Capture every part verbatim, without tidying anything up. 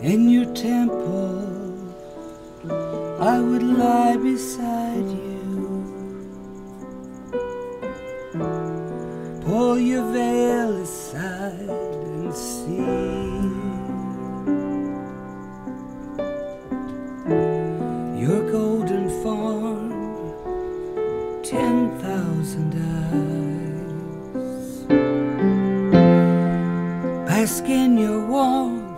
In your temple, I would lie beside you. Pull your veil aside and see your golden form, ten thousand eyes. Bask in your warmth,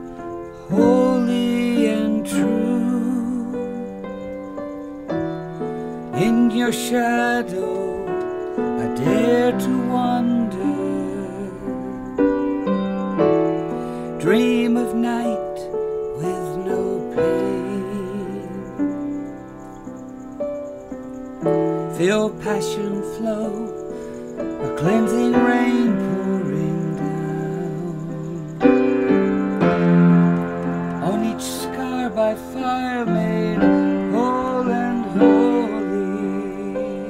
holy and true. In your shadow, I dare to wander. Dream of night with no pain. Feel passion flow, a cleansing rain pouring down. On each scar by fire made whole and holy.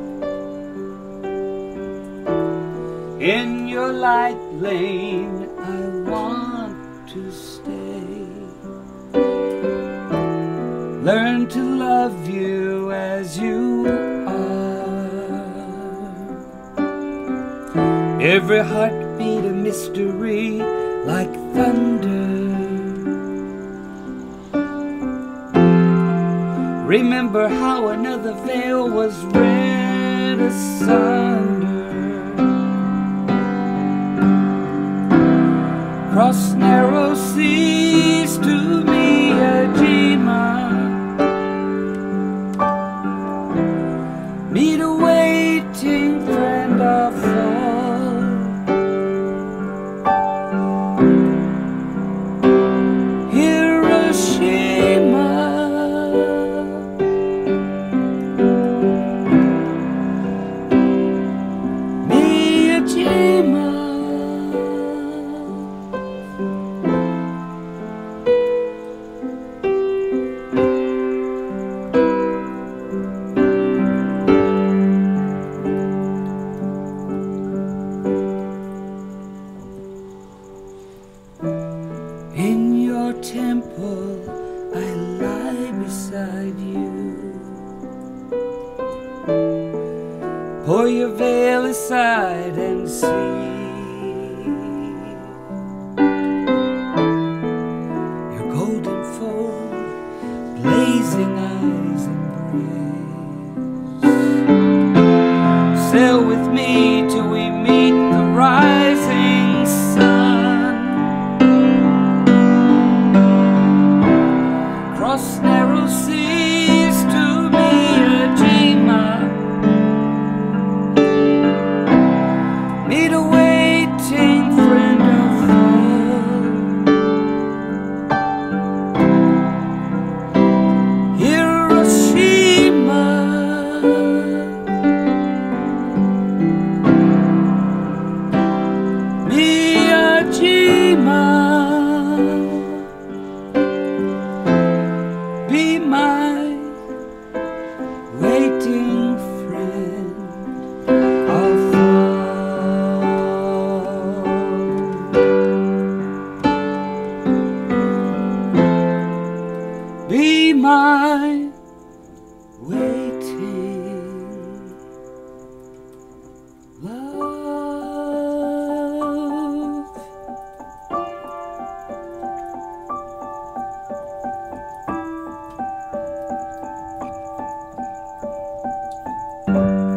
In your light lane I want to stay. Learn to love you as you are. Every heartbeat a mystery like thunder. Remember how another veil was rent asunder. Cross narrow seas to Hiroshima. Meet a waiting friend or foe. Hiroshima. Hiroshima. In your temple, I lie beside you. Pull your veil aside and see your golden fold, blazing eyes embrace. Sail with me till we meet the rising sun. Cross narrow seas to Hiroshima. Meet a waiting friend or foe. Hiroshima. Hiroshima. Be my waiting friend or foe. Be my waiting love.